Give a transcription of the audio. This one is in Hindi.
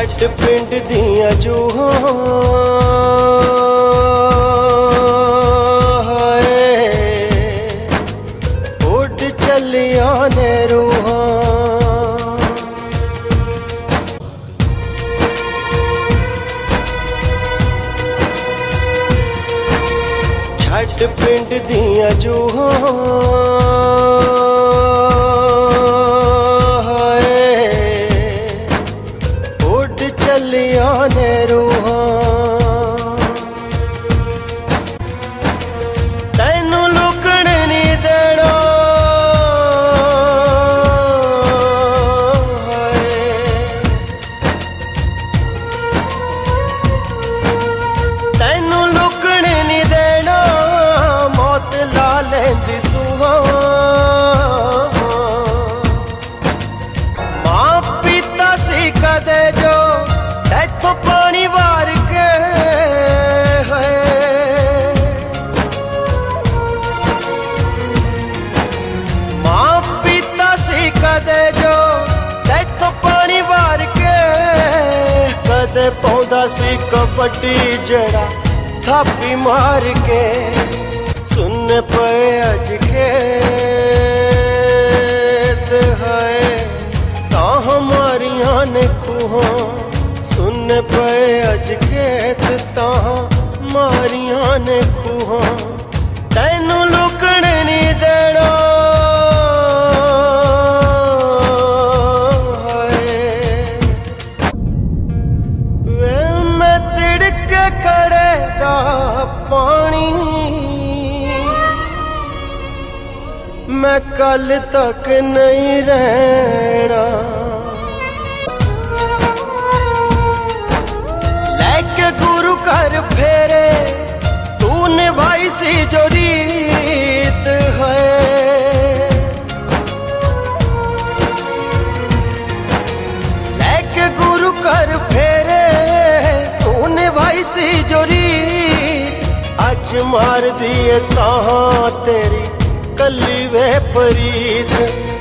छट पिंड दियां जूहां उड़ चलियां ने रूहां। छट पिंड दियां जूहां चलियां ने रूहां। तैनू लुकण नहीं देना तैनू लुकण नहीं देना मौत ला लेंदी सूहां। मां पीता सी कदे जो तो पानी वार के है मां पीता सी कदे जो तो पानी वार के कदे पौधा सी कबड्डी जड़ा थापी मार के। सुन पे अज के है ता हमारियां ने खूहां। सुन पे अज खेत तां मारियां ने खूहां। तैनू लुकण नहीं देना वे मैं तिड़के कड़े दा पानी मैं कल तक नहीं रहना। गुरु कर फेरे तू निभाई सी जो रीत है। लेके गुरु कर फेरे तू निभाई सी जो रीत। अज मार दिए कहाँ तेरी कली वे परीत।